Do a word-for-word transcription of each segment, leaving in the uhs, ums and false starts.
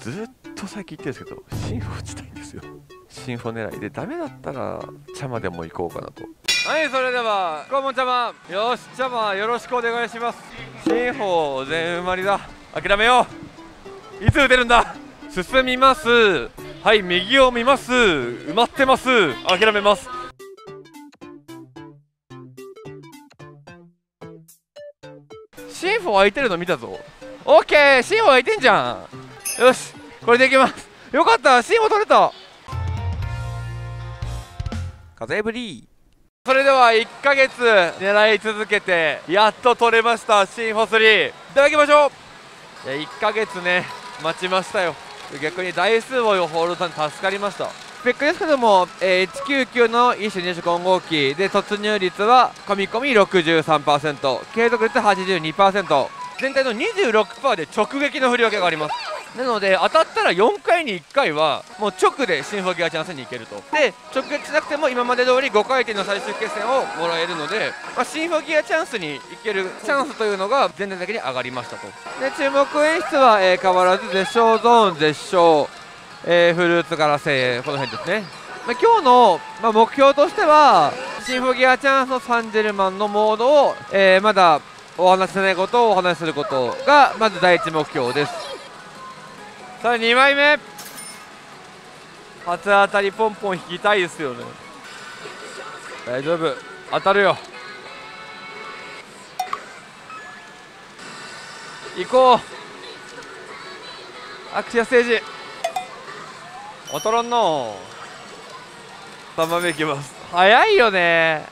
ずっと最近言ってるんですけど、シンフォ打ちたいんですよ。シンフォ狙いでダメだったら茶間でも行こうかなと。はい、それでは肛門茶間、よし茶間よろしくお願いします。シンフォ全埋まりだ。諦めよう。いつ打てるんだ。進みます。はい、右を見ます。埋まってます。諦めます。シンフォ空いてるの見たぞ。オッケー、シンフォ空いてんじゃん。よし、これでいきます。よかった、シンフォ取れた。風ぶり。それではいっかげつ狙い続けてやっと取れましたシンフォスリー。いただきましょう。いやいっかげつね待ちましたよ。逆に台数をホールドさん助かりました。スペックですけども、えー、いちきゅうきゅうの一種二種混合機で突入率は込み込み ろくじゅうさんパーセント、 継続率 はちじゅうにパーセント、 全体の にじゅうろくパーセント で直撃の振り分けがあります。なので当たったらよんかいにいっかいはもう直でシンフォギアチャンスに行けると。で直撃しなくても今まで通りごかい転の最終決戦をもらえるので、まあ、シンフォギアチャンスに行けるチャンスというのが全体的に上がりましたと。で注目演出は、えー、変わらず絶唱ゾーン、絶唱、えー、フルーツガラセイ、この辺ですね。まあ、今日の、まあ、目標としてはシンフォギアチャンスのサンジェルマンのモードを、えー、まだお話ししないことをお話しすることがまず第一目標です。さあにまいめ、初当たりポンポン引きたいですよね。大丈夫、当たるよ。行こう、アクシアステージ。当たらんな。さんばんめいきます。早いよね。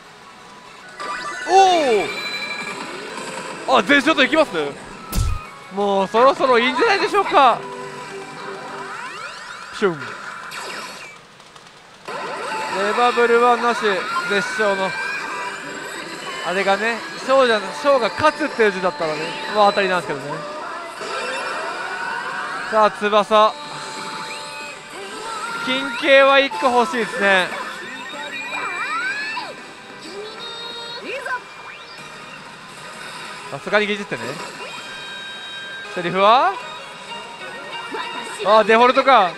おお、あ、全勝といきますね。もうそろそろいいんじゃないでしょうか。シュン、レバブルはなし、絶唱のあれがね、ショーじゃショーが勝つっていう字だったらね、まあ当たりなんですけどね。さあ翼、金系はいっこ欲しいですね。さすがに技術ってね。セリフはあ、デフォルトか。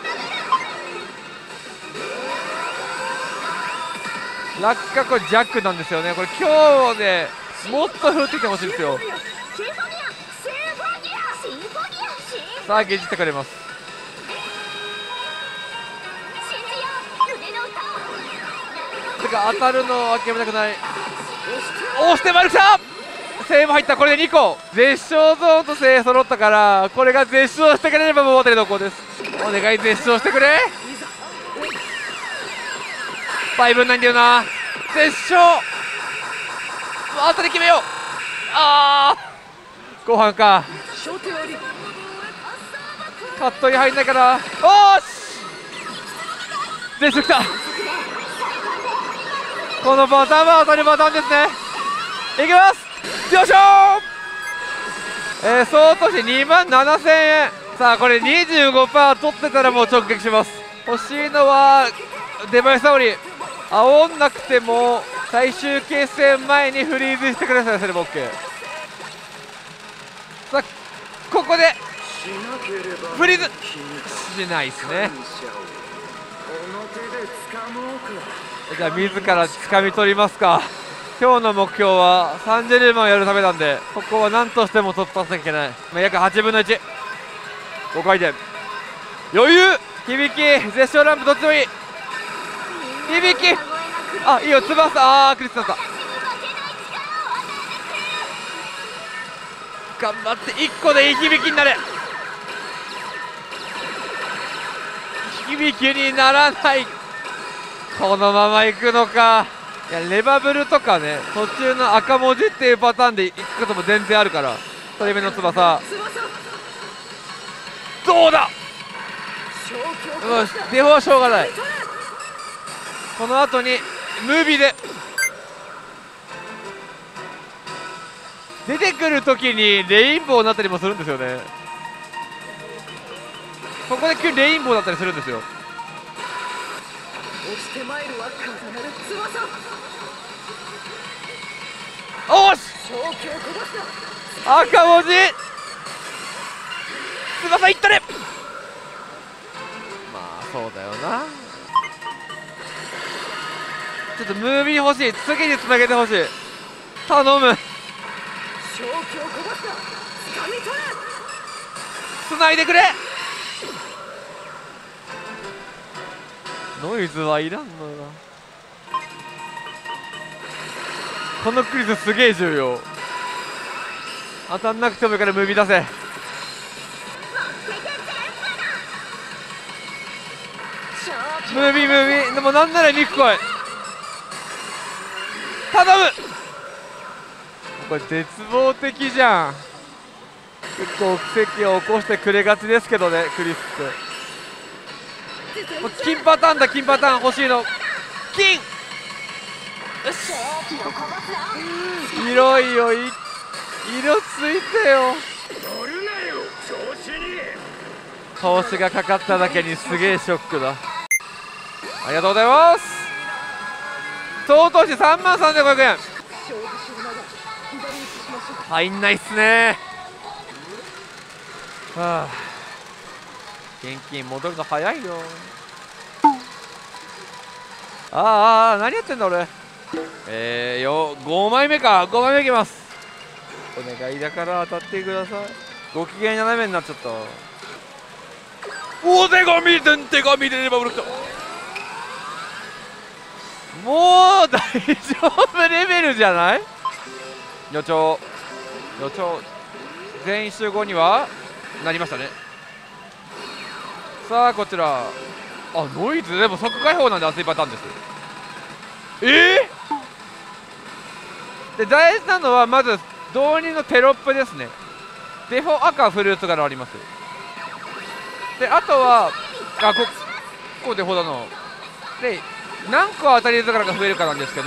落下、これジャックなんですよね。これ今日ねもっと振ってきてほしいんですよ。さあゲジってくれます。てか当たるの諦めたくない。押して丸きた。セイも入った。これでにこ絶唱ゾーンとセイ揃ったから、これが絶唱してくれればもう当たりの子です。お願い絶唱してくれ。倍分ないんだよな。絶唱当たり決めよう。あー後半か。カットに入んないから。おーし絶唱きた。このパターンは当たりパターンですね。いきます。よいしょー。えー、総投資にまんななせんえん。さあこれ にじゅうごパーセント 取ってたらもう直撃します。欲しいのはデバイスサオリ。煽んなくても最終決戦前にフリーズしてください。それも OK。 さあここでフリーズしないですね。じゃあ自ら掴み取りますか。今日の目標はサンジェルマンをやるためなんで、ここは何としても突破しなきゃいけない。まあ、約はちぶんのいち、ごかい転余裕。響き絶唱ランプどっちもいい。響きあいいよ。翼あークリスだった。頑張っていっこでいい響きになれ。響きにならない。このまま行くのか。いやレバブルとかね、途中の赤文字っていうパターンで行くことも全然あるから。ひとりめの翼どうだ。よしデフォはしょうがない。この後にムービーで出てくるときにレインボーになったりもするんですよね。ここで急にレインボーだったりするんですよ。おし赤文字翼いったれ。 そうだよな。ちょっとムービー欲しい。次につなげてほしい。頼む。つないでくれ。ノイズはいらんのよな。このクリスすげえ重要。当たんなくてもいいからムービー出せ。ムービームービー。でもなんならミク来い。頼む。これ絶望的じゃん。結構奇跡を起こしてくれがちですけどね、クリスって。もう金パターンだ。金パターン欲しいの。金。よし。広いよ。い色ついてよ。投資がかかっただけにすげえショックだ。ありがとうございます。総投資さんまんさんぜんごひゃくえん。入んないっすね。はあ、現金戻るの早いよ。あーあー、何やってんだ俺。えーよ、ごまいめか。ごまいめいきます。お願いだから当たってください。ご機嫌斜めになっちゃった。お手紙でん手紙でレバブルきた。もう大丈夫レベルじゃない。予兆予兆全員集合にはなりましたね。さあこちら、あノイズでも即開放なんで熱いパターンです。えー、で大事なのはまず導入のテロップですね。デフォ赤フルーツ柄あります。であとはあこここデフォだな。で何個当たり図柄が増えるかなんですけど、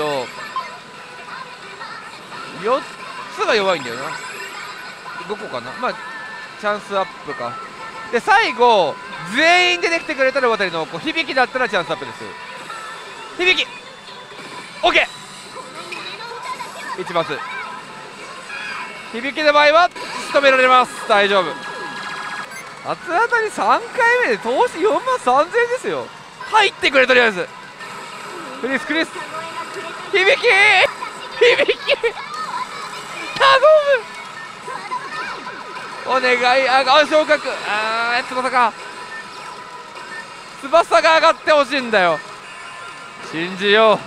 よっつが弱いんだよな。ごこかな。まあチャンスアップか。で最後全員出てきてくれたら渡りのこう響きだったらチャンスアップです。響き OK。 いちマス響きの場合は仕留められます。大丈夫。初当たりさんかいめで投資よんまんさんぜんえんですよ。入ってくれ。とりあえずクリスクリス響き響き頼むお願い。ああ昇格。あー翼か。翼が上がってほしいんだよ。信じよ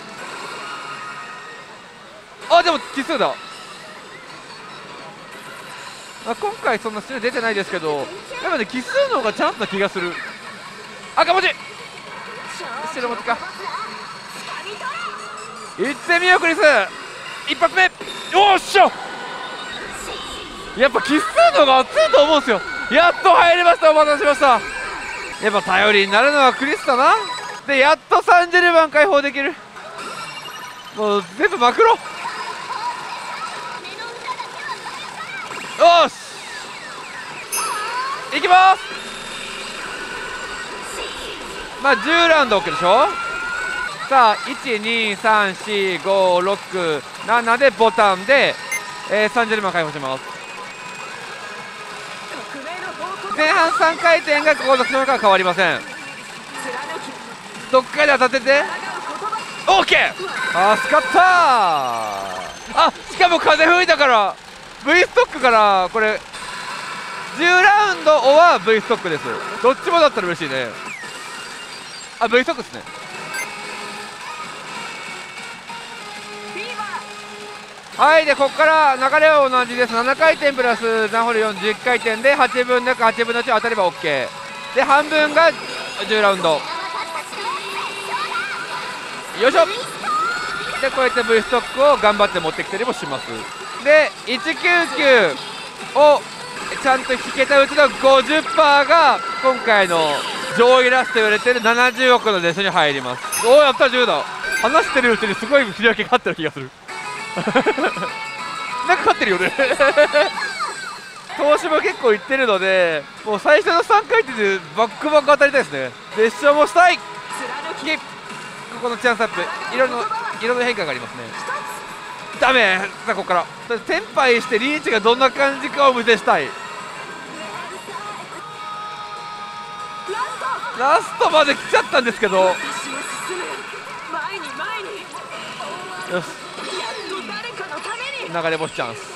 う。あでも奇数だ。あ今回そんな数出てないですけど、やっぱね奇数の方がチャンスな気がする。赤文字白文字か。いってみようクリス。一発目よっしゃ。やっぱ奇数の方が熱いと思うんですよ。やっと入りました。お待たせしました。やっぱ頼りになるのはクリスだな。でやっとさんじゅうばん解放できる。もう全部まくろ。よしいきます。まあじゅうラウンド OK でしょ。さあいちにさんしごろくななでボタンで、えー、さんじゅうばん解放します。前半さんかい転が後続のが変わりません。どっかで当たってて OK。 助かった。あしかも風吹いたから V ストックからこれじゅうラウンドオは V ストックです。どっちもだったら嬉しいね。あ V ストックですね。はいでここから流れは同じです。ななかい転プラスナホルよんじゅっかい転ではちぶんのはちぶんのいち当たれば OK で半分がじゅうラウンド。よいしょ。でこうやって V ストックを頑張って持ってきたりもします。でいちきゅうきゅうをちゃんと引けたうちの ごじゅっパーセント が今回の上位ラストと言われてるななじゅうおくのデスに入ります。おおやったじゅうだ。話してるうちにすごい振り分けがあってる気がするなんか勝ってるよね投資も結構いってるのでもう最初のさんかい転でバックバック当たりたいですね。列車もしたい。ここのチャンスアップ色の色の変化がありますね。ダメ。さあここからテンパイしてリーチがどんな感じかを見せしたい。 ラストまで来ちゃったんですけど、よし、流れ星チャンス。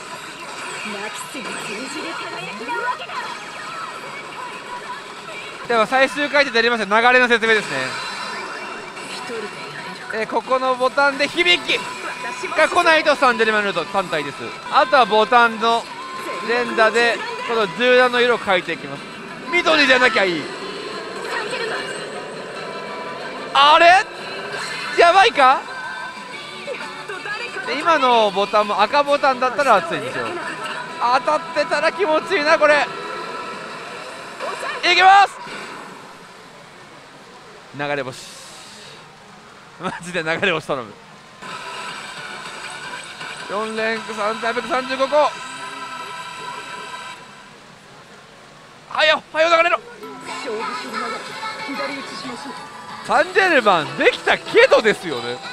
では最終回でやりました流れの説明ですね。えー、ここのボタンで響きが来ないとサンジェルマンルート単体です。あとはボタンの連打でこの銃弾の色を変えていきます。緑じゃなきゃいい。あれやばいか。で今のボタンも赤ボタンだったら熱いんですよ。当たってたら気持ちいいなこれ。いきます。流れ星マジで流れ星頼む。よん連さんびゃくさんじゅうごこ。はよはよ流れろ。サンジェルマンできたけどですよね。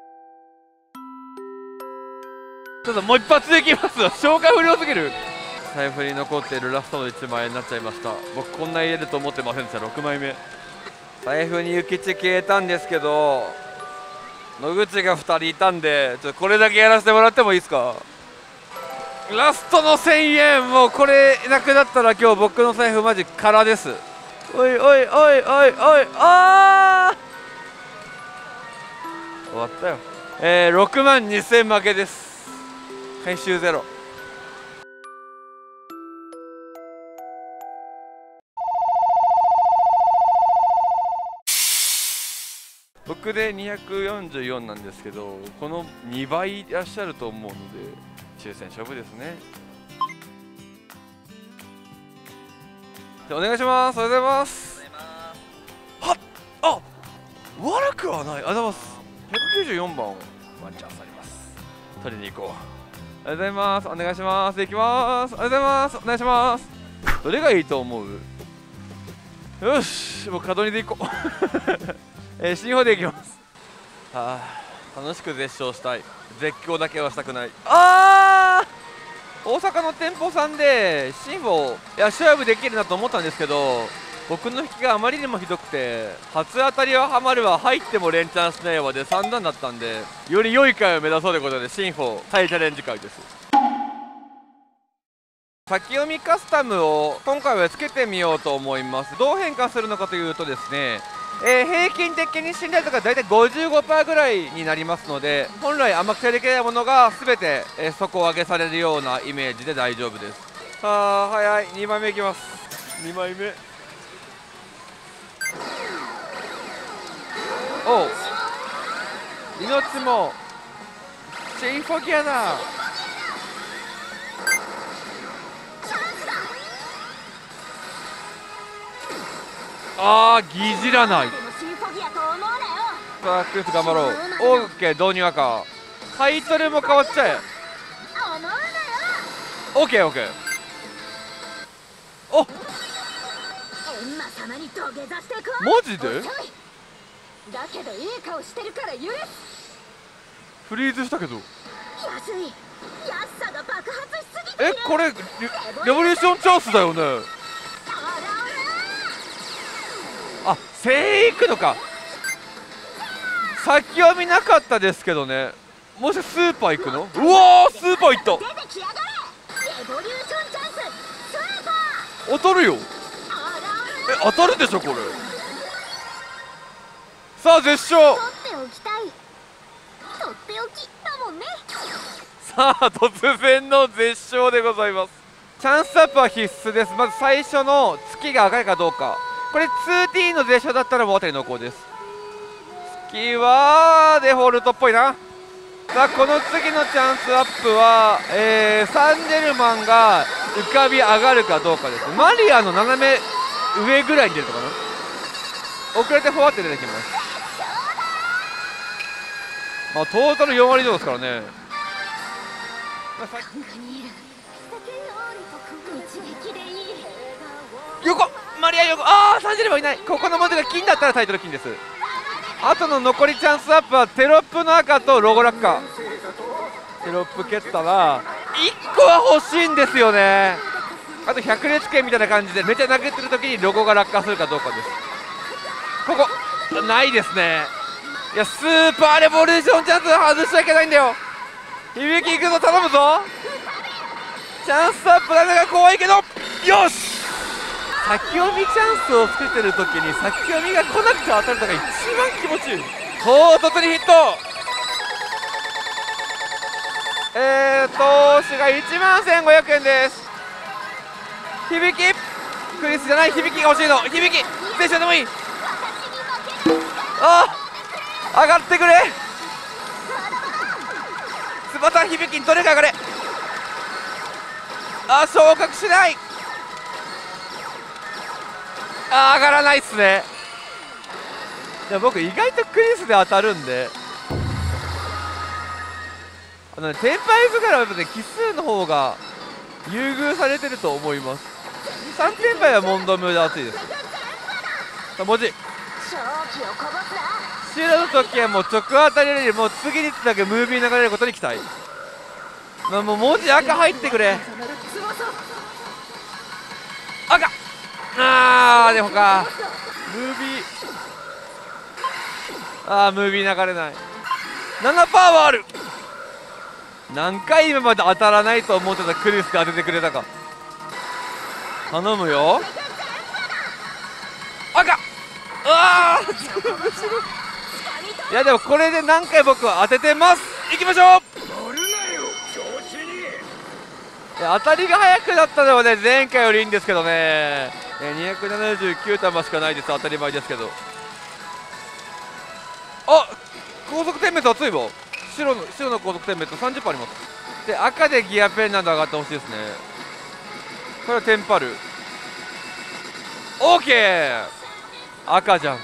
ちょっともう一発できますわ。消化不良すぎる。財布に残っているラストのいちまいになっちゃいました。僕こんな入れると思ってませんでした。ろくまいめ。財布に諭吉消えたんですけど野口がふたりいたんで、ちょっとこれだけやらせてもらってもいいですか。ラストのせんえん、もうこれなくなったら今日僕の財布マジ空です。おいおいおいおいおい、あー終わったよ。えー、ろくまんにせん負けです。回収ゼロ。僕でにひゃくよんじゅうよんなんですけど、このにばいいらっしゃると思うので抽選勝負ですね。じゃあお願いします。おはようございます。はっ、あ、悪くはない。ありがとうございます。ひゃくきゅうじゅうよんばんワンチャンスあります。取りに行こう。ありがとうございます。お願いします。行きます。ありがとうございます。お願いします。どれがいいと思う？よし、もう角煮で行こう。えー、新法で行きます。はあ、楽しく絶唱したい。絶叫だけはしたくない。あー、大阪の店舗さんで新法いや勝負できるなと思ったんですけど、僕の引きがあまりにもひどくて、初当たりはハマるわ、入っても連チャンしないわでさん段だったんで、より良い回を目指そうということで新法再チャレンジ回です。先読みカスタムを今回はつけてみようと思います。どう変化するのかというとですね、えー、平均的に信頼度がだいたい ごじゅうごパーセント ぐらいになりますので、本来甘くてできないものが全て、えー、底上げされるようなイメージで大丈夫です。さあ早い、にまいめいきます。にまいめ、おう、命もシンフォギアだ。あー、疑似らない。さあクリス頑張ろう。オーケー導入赤、タイトルも変わっちゃえ。オーケーオーケー、おっマジでフリーズしたけど、えこれレボリューションチャンスだよね。あ、正行くのか。先読みなかったですけどね。もしスーパー行くの？うわー、スーパー行った。当たるよ。え、当たるでしょこれ。さあ絶唱。さあ突然の絶唱でございます。チャンスアップは必須です。まず最初の月が赤いかどうか。これ ツーティー の絶唱だったらもう当たり濃厚です。月はデフォルトっぽいな。さあこの次のチャンスアップは、えー、サンジェルマンが浮かび上がるかどうかです。マリアの斜め上ぐらいに出るのかな。遅れてフォワって出てきます。まあトータルよんわり以上ですからね。横マリア横、ああサンジェルマンいない。ここの文字が金だったらタイトル金です。あとの残りチャンスアップはテロップの赤とロゴラッカ。テロップ蹴ったらいっこは欲しいんですよね。 あと百列拳みたいな感じでめっちゃ投げてる時にロゴが落下するかどうかです。ここないですね。いや、スーパーレボリューションチャンス外しちゃいけないんだよ。響きいくぞ、頼むぞ。チャンスアップなのが怖いけど、よし。先読みチャンスをつけてる時に先読みが来なくて当たるのが一番気持ちいい。唐突にヒット。えー投資がいちまんせんごひゃくえんです。響きクリスじゃない、響きが欲しいの。響きステーションでもいい。ああ、上がってくれ。翼響きにどれか上がれ。あ、昇格しない。あ、上がらないっすね。いや、僕意外とクリスで当たるんで、あのね、テンパイズからはやっぱね、奇数の方が優遇されてると思います。さんてんパイは問答無用で熱いです。さあ、文字白の時はもう直当たりよりもう次につなぐムービーに流れることに期待。まあ、もう文字赤入ってくれ。赤あーでもかムービーあームービー流れない。ななパーはある。何回今まで当たらないと思ってたクリスが当ててくれたか。頼むよ。赤あーいやでもこれで何回僕は当ててます。いきましょう。いや、当たりが速くなったのはね前回よりいいんですけどね。にひゃくななじゅうきゅう玉しかないです。当たり前ですけど。あ、高速点滅熱いわ。白の白の高速点滅 さんじゅっパー あります。で赤でギアペンなんで上がってほしいですね。これはテンパる。オーケー。赤じゃん。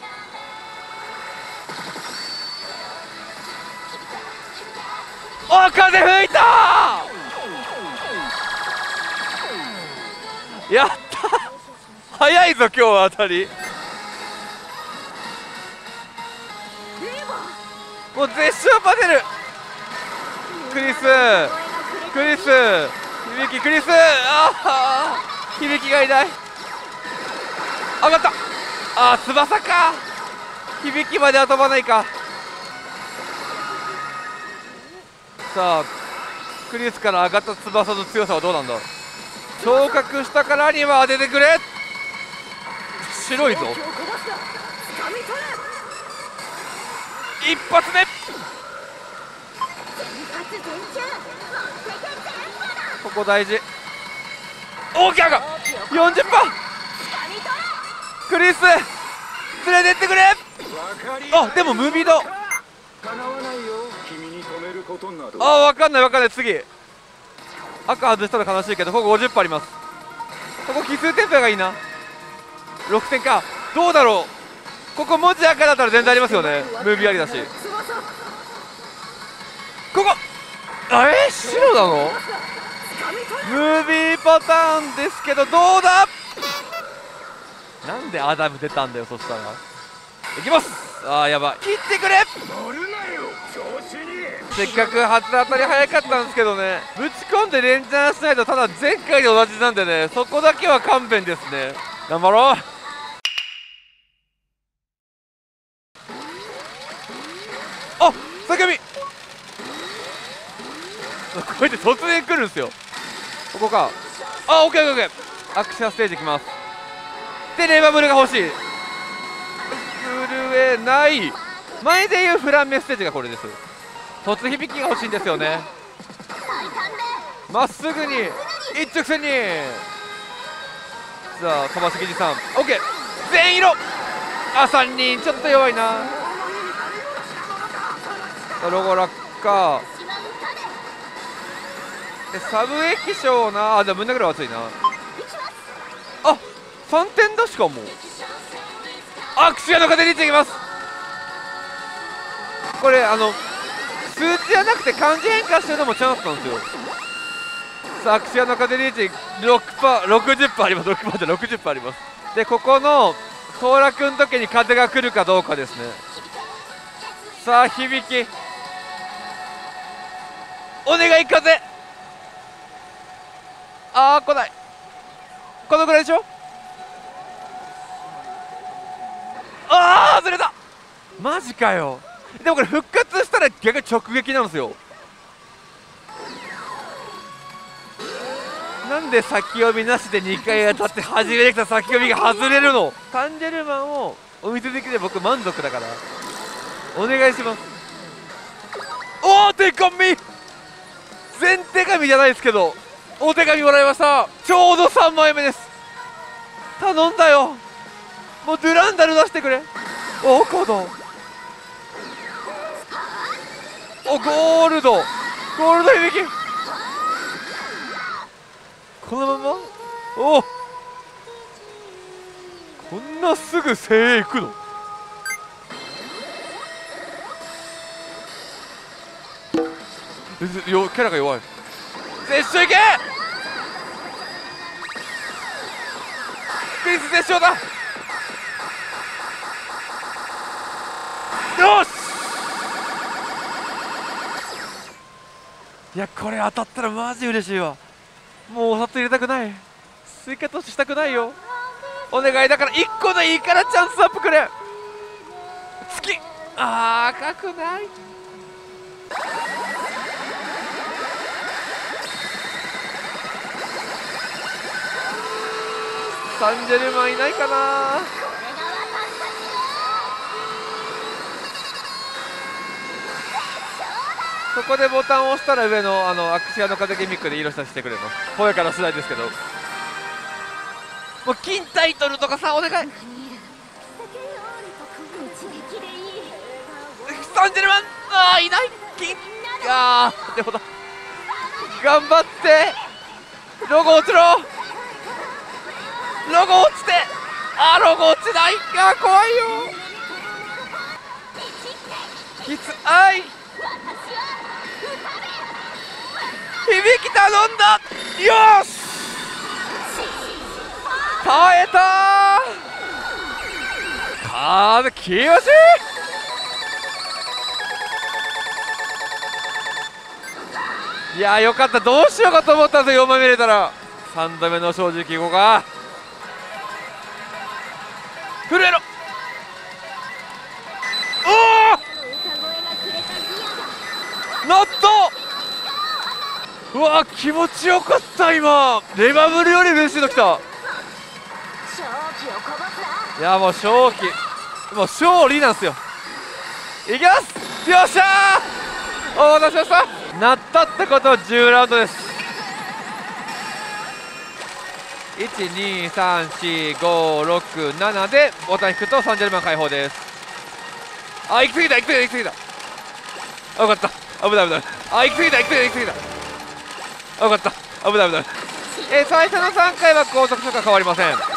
あ、風吹いたー。やった早いぞ今日は当たり。もう絶唱パネル。クリスクリス響きクリスああ響きがいない。上がった。ああ翼か。響きまでは飛ばないか。さあクリスから上がった翼の強さはどうなんだ。昇格したからには当ててくれ。白いぞ。一発目。ここ大事。大きい赤 よんじゅっパー。クリス連れてってくれ。あ、でもムービーだ。あ、分かんない分かんない。次赤外したら悲しいけど、ここ ごじゅっパー あります。ここ奇数テンペがいいな。ろくてんか。どうだろう。ここ文字赤だったら全然ありますよね。ムービーありだし。ここあえ白なの。ムービーパターンですけどどうだ。なんでアダム出たんだよ。そしたらいきます。あーやばい。切ってくれ。せっかく初当たり早かったんですけどね、ぶち込んで連チャンしないと。ただ前回で同じなんでね、そこだけは勘弁ですね。頑張ろう。あっ先読み。こうやって突然来るんですよ。ここか。あ、オッケーオッケーオッケー。アクシャステージいきます。でレバブルが欲しい。震えない。前でいうフランメステージがこれです。突響きが欲しいんですよね。まっすぐに一直線に。さあ飛ばしぎじさん OK。 全色。あ、さんにんちょっと弱いな。ロゴ落下でサブ液晶な。あ、でも胸ぐらい熱いな。あ、さんてんだしかも。あ、櫛屋の風リーチいきます。これあの数字じゃなくて漢字変化してるのもチャンスなんですよ。さあ櫛屋の風リーチ ろくパー、ろくじゅっパー あります。ろくパーで ろくじゅっパー あります。でここの当落の時に風が来るかどうかですね。さあ響きお願い風。あー来ない。 このぐらいでしょ。ああ外れた。マジかよ。でもこれ復活したら逆に直撃なんですよ。なんで先読みなしでにかい当たって初めてきた先読みが外れるの。サンジェルマンをお見せできて僕満足だからお願いします。おお手紙、全手紙じゃないですけどお手紙もらいました。ちょうどさんまいめです。頼んだよ、もうドゥランダル出してくれ。おコード、おゴールド、ゴールド響き、このまま。おおこんなすぐ精鋭いくの。よキャラが弱い。絶唱いけ、クリス絶唱だ。よし、いやこれ当たったらマジ嬉しいわ。もうお札入れたくない、追加投資したくないよ。お願いだからいっこでいいからチャンスアップくれ。月、あー赤くない。サンジェルマンいないかな。そこでボタンを押したら上のあのアクシアの風ギミックで色差してくれます。声から次第ですけど、もう金タイトルとかさお願い。サンジェルマン、ああいない、金、ああでもだ頑張って、ロゴ落ちろ、ロゴ落ちて、あーロゴ落ちない、あー怖いよ、きつあい、響き頼んだ、よし耐えたー、風気持ちいい。いやーよかった、どうしようかと思ったんですよ、よんまいめ入れたら。さんどめの正直いこうか。震えろ、おお納豆、うわー気持ちよかった。今レバブルより嬉しいのきた。いやもう勝機、もう勝利なんですよ。いきます、よっしゃー、お待たせしました。なったってことはじゅうラウンドです。いちにさんしごろくななでボタン引くとサンジェルマン解放です。あ行き過ぎた行き過ぎた行き過ぎた、あよかった、危ない危ない、あ行き過ぎた行き過ぎた行き過ぎた、あよかった、危ない危ない。えー、最初のさんかいは高速とか変わりません。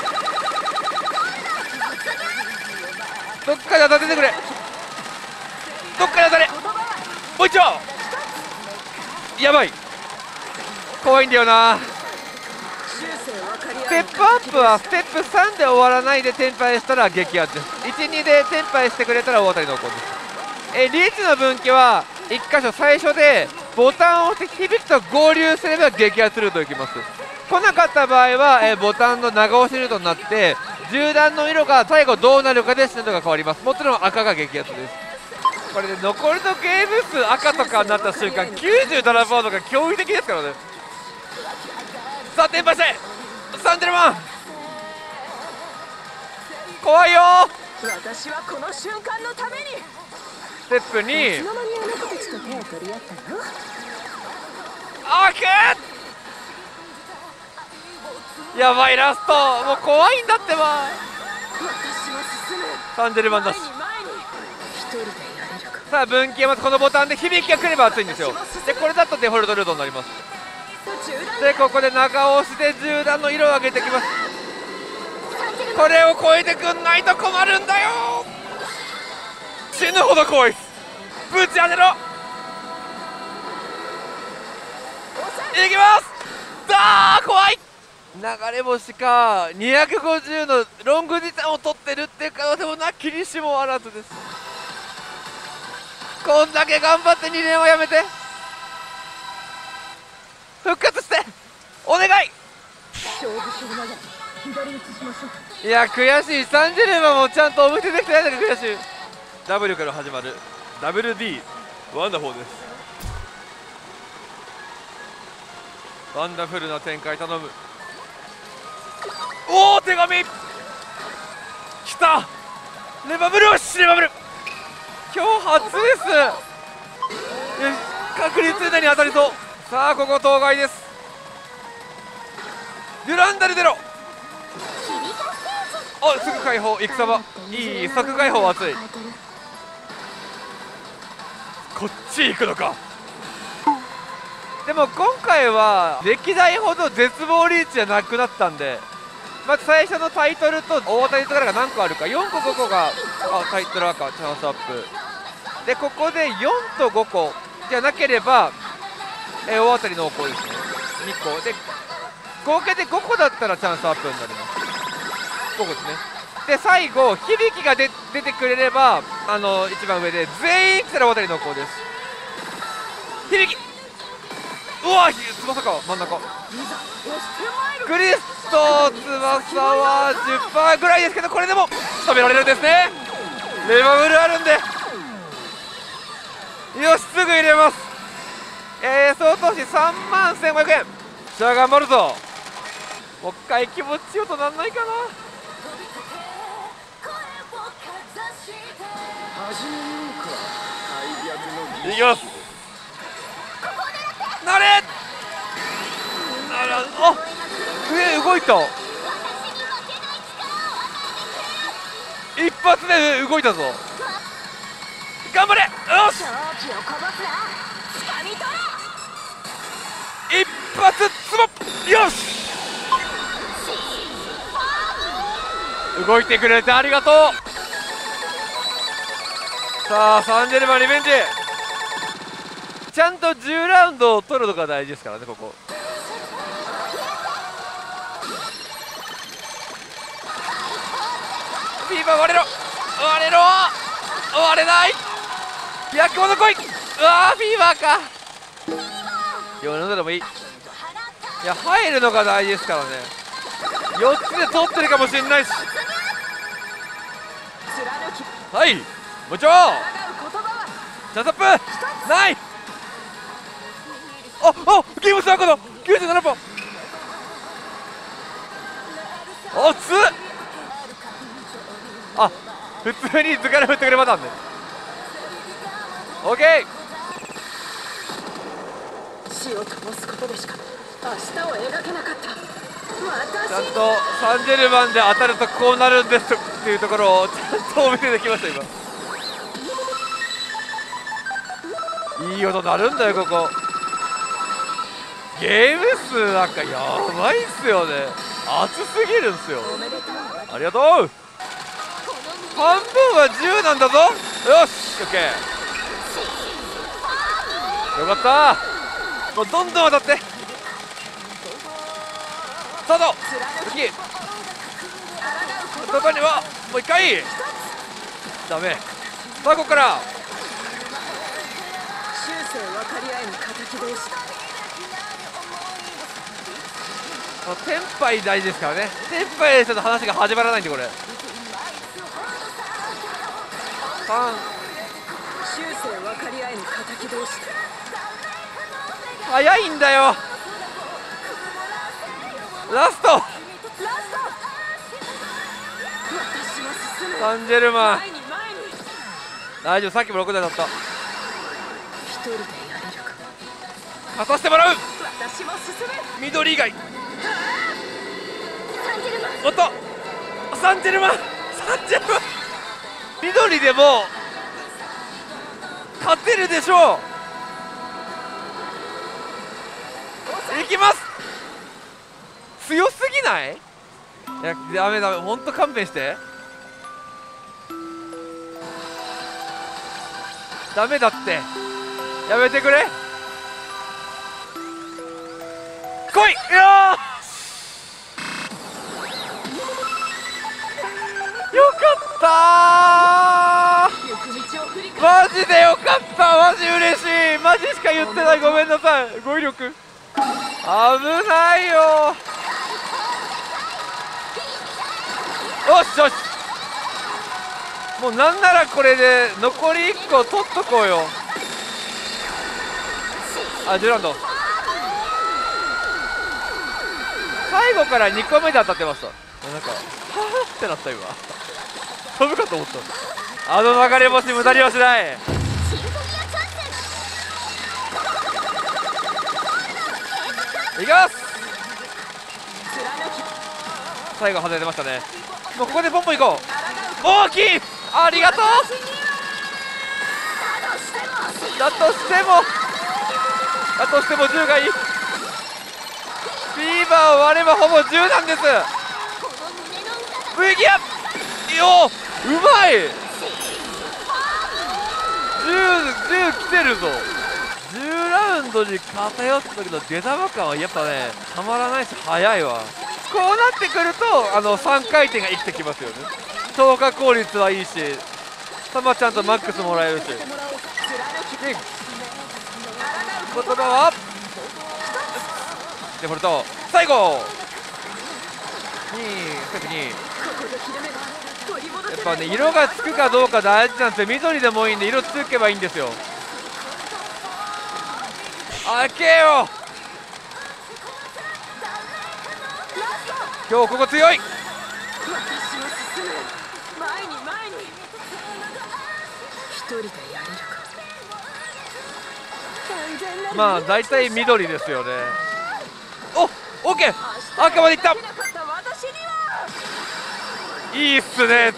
どっかで当たっててくれ、どっかで当たれ、もう一丁、やばい怖いんだよな。ステップアップはステップさんで終わらないでテンパイしたら激アツです。いちにでテンパイしてくれたら大当たりのコンです。えリーチの分岐はいっ箇所最初でボタンを押して響きと合流すれば激アツルートいきます。来なかった場合は、えボタンの長押しルートになって銃弾の色が最後どうなるかで進度が変わります。もちろん赤が激アツです。これで残りのゲーム数赤とかになった瞬間 きゅうじゅうななパーセント が驚異的ですからね。さあテンパしてサンジェルマン怖いよー。 私はこの瞬間のためにステップにいつの間にあの子たちと手を取り合ったの。 オッケー、やばいラストもう怖いんだってば。 私は進む、 サンジェルマンだし、 前に前に一人でやれるか。 さあ分岐はまずこのボタンで響きが来れば熱いんですよ。でこれだとデフォルトルートになります。でここで長押しで銃弾の色を上げてきます。これを超えてくんないと困るんだよ。死ぬほど怖いです。ぶち当てろ、いきます。あー怖い、流れ星かにひゃくごじゅうのロング時間を取ってるっていう可能性もなきにしもあらずです。こんだけ頑張ってにねんはやめて復活してお願い。 勝負するなよ。 左移しましょう。 いや悔しい。サンジェルマンもちゃんとお見せできてないのが悔しい。 W から始まる ダブリューディー ワンダフォーです。ワンダフルな展開頼む。おお手紙きた。レバブル、よしレバブル今日初です。よし確率以内に当たりそう。さあここ当該です。デュランダル出ろ。あすぐ解放。戦場いい即解放熱い。こっち行くのか。でも今回は歴代ほど絶望リーチじゃなくなったんで、まず最初のタイトルと大当たりとかが何個あるか、よんこごこがあタイトル赤チャンスアップで、ここでよんとごこじゃなければえ大当たり濃厚ですね。にこで合計でごこだったらチャンスアップになります。ごこですね。で最後響きが出出てくれればあの一番上で全員来たら大当たり濃厚です。響きうわ翼か真ん中クリスト翼は じゅっパーセント ぐらいですけど、これでも仕留められるんですね。レバブルあるんでよしすぐ入れます。えー、総投資さんまんせんごひゃくえん。じゃあ頑張るぞ。もう一回気持ちよとなんないかな。いきます。なれあらあ上動いた。一発で動いたぞ。頑張れよし一発ツボよし動いてくれてありがとう。さあサンジェルマンリベンジ。ちゃんとじゅうラウンドを取るのが大事ですからね。ここフィーバー割れろ割れろ割れない。焼き物来い。うわーフィーバーか。よんでもいい。いや入るのが大事ですからね。よっつで取ってるかもしれないし。はいもちろんチャンスアップない。ああゲームスターコード きゅうじゅうななパーセント。おつっあ普通に図から振ってくれパターンね。オッケー死を灯すことでしか明日を描けなかった。 ちゃんとサンジェルマンで当たるとこうなるんですっていうところをちゃんとお見せできました今。いい音鳴るんだよここ。ゲーム数なんかやばいっすよね。熱すぎるんすよ。ありがとう。半分はじゅうなんだぞ。よしオッケーよかった。もうどんどん当たってスタート次どこにはもう一回ダメ。さあここから終生分かり合えぬ敵同士。 テンパイ大事ですからね。テンパイでちょっと話が始まらないんでこれさん終生分かり合えぬ敵同士。 早いんだよラスト。 私は進む。 サンジェルマン前に前に大丈夫。さっきもろくだいだった。 一人でやれるか。 勝たせてもらう。 私も進む。 緑以外サンジェルマンおっとサンジェルマンサンジェルマン緑でも勝てるでしょう。いきます。強すぎない？いやダメダメほんと勘弁して。ダメだってやめてくれ。来い。いやよかった行く道を振りーマジでよかった。マジ嬉しい。マジしか言ってない。ごめんなさい。語彙力危ないよ。 よしよし、もうなんならこれで残りいっこ取っとこうよ。あ、じゅうラウンド最後からにこめで当たってました。なんかはぁってなった今飛ぶかと思った。あの流れ星無駄にはしない。いきます。最後外れてましたね。もうここでポンポンいこう。大きい、ありがとう。だとしてもだとしてもじゅうがいい。フィーバーを割ればほぼじゅうなんです。 V ギアよ、うまい。じゅう、じゅう来てるぞ。じゅうラウンドに偏った時の出玉感はやっぱねたまらないし速いわ。こうなってくるとあのさんかい転が生きてきますよね。消化効率はいいし、たまちゃんとマックスもらえるし。で言葉はデフォルト最後にステップにやっぱね色がつくかどうか大事なんですよ。緑でもいいんで色つけばいいんですよ。開けよ、今日ここ強い。まあ大体緑ですよね。お、オッケー、赤までいった。いいっすね。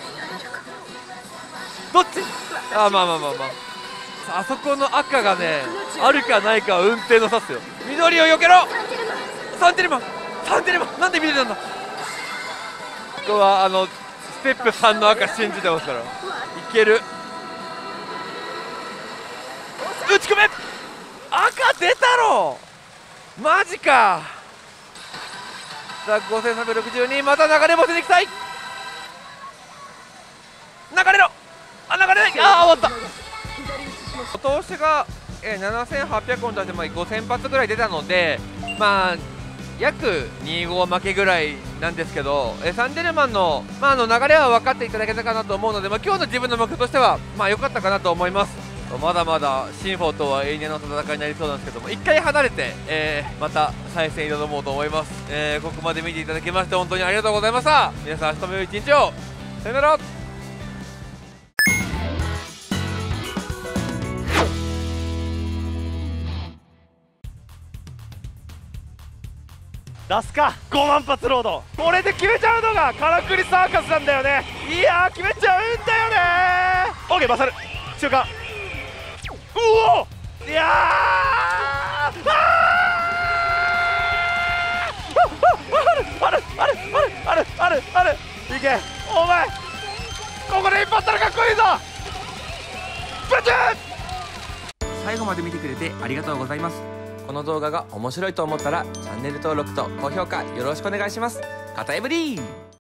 どっち、あ、まあまあまあまあ、あそこの赤がねあるかないかは運転の差っすよ。緑を避けろ。サンテレマン、サンテレマン、なんで緑なんだ。ここはあのステップさんの赤信じてますからいける。打ち込め、赤出たろ、マジか。さあごせんさんびゃくろくじゅうに、また流れ星に行きたい。流れろ、あ、流れない、あー終わった。投資が、えー、ななせんはっぴゃくおん出して、まあ、ごせん発ぐらい出たので、まあ約にご負けぐらいなんですけど、えー、サンデルマンの、まあ、あの流れは分かっていただけたかなと思うので、まあ、今日の自分の目標としてはまあ良かったかなと思います。まだまだシンフォとは永遠の戦いになりそうなんですけども、いっかい離れて、えー、また再戦に臨もうと思います。えー、ここまで見ていただきまして本当にありがとうございました。皆さん明日も良い一日を。さよなら。 出すかごまん発ロード、これで決めちゃうのがカラクリサーカスなんだよね。いやー決めちゃうんだよね。オーケーバサル中間、うお、いやーあーあるあるあるあるあるあるある、いけ、お前ここで一発ったらかっこいいぞ。ブチュー。 最後まで見てくれてありがとうございます。この動画が面白いと思ったらチャンネル登録と高評価よろしくお願いします。カタエブリー。